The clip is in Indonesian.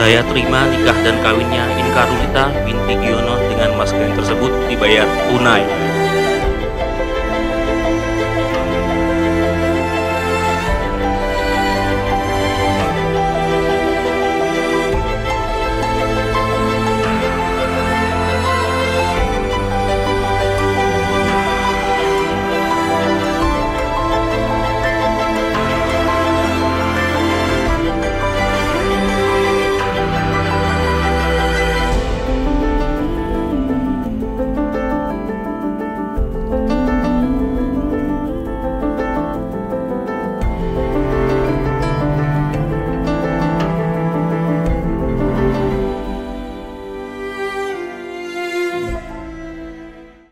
Saya terima nikah dan kawinnya Inka Rulita binti Giono dengan mas kawin tersebut dibayar tunai.